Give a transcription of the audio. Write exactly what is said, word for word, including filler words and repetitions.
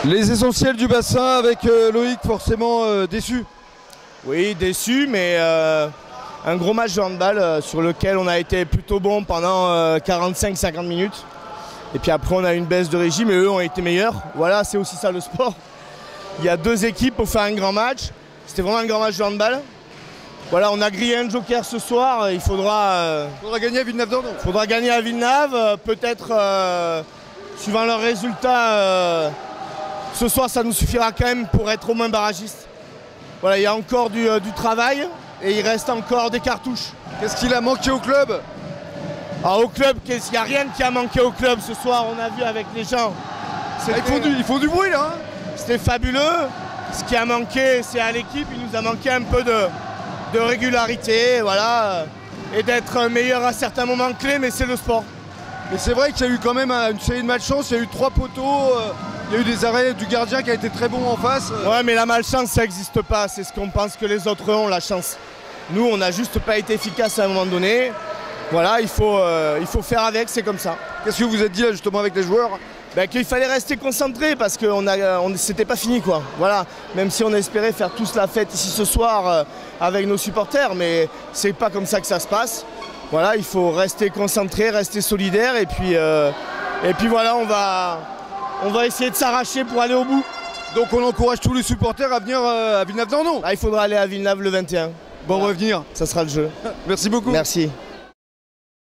Les essentiels du bassin avec euh, Loïc, forcément euh, déçu. Oui, déçu, mais euh, un gros match de handball euh, sur lequel on a été plutôt bon pendant euh, quarante-cinq cinquante minutes. Et puis après, on a eu une baisse de régime et eux ont été meilleurs. Voilà, c'est aussi ça le sport. Il y a deux équipes pour faire un grand match. C'était vraiment un grand match de handball. Voilà, on a grillé un joker ce soir. Il faudra, euh, faudra gagner à Villeneuve-d'Ornon. Il faudra gagner à Villeneuve. Euh, Peut-être, euh, suivant leurs résultats, euh, ce soir, ça nous suffira quand même pour être au moins barragiste. Voilà, il y a encore du, euh, du travail et il reste encore des cartouches. Qu'est-ce qu'il a manqué au club? Alors, au club, il n'y a rien qui a manqué au club ce soir. On a vu avec les gens. Ah, ils, font du, ils font du bruit là. Hein. C'était fabuleux. Ce qui a manqué, c'est à l'équipe. Il nous a manqué un peu de, de régularité, voilà, et d'être meilleur à certains moments clés, mais c'est le sport. Mais c'est vrai qu'il y a eu quand même une série de malchance. Il y a eu trois poteaux. Euh, il y a eu des arrêts du gardien qui a été très bon en face. Euh. Ouais, mais la malchance, ça n'existe pas. C'est ce qu'on pense que les autres ont, la chance. Nous, on n'a juste pas été efficace à un moment donné. Voilà, il faut, euh, il faut faire avec, c'est comme ça. Qu'est-ce que vous êtes dit là justement avec les joueurs? Ben, qu'il fallait rester concentré parce que on a, on, c'était pas fini quoi. Voilà, même si on espérait faire tous la fête ici ce soir euh, avec nos supporters, mais c'est pas comme ça que ça se passe. Voilà, il faut rester concentré, rester solidaire et puis, euh, et puis voilà, on va, on va essayer de s'arracher pour aller au bout. Donc on encourage tous les supporters à venir euh, à Villeneuve-d'Ornon. Ah, il faudra aller à Villeneuve le vingt et un. Bon, voilà. revenir. Ça sera le jeu. Merci beaucoup. Merci.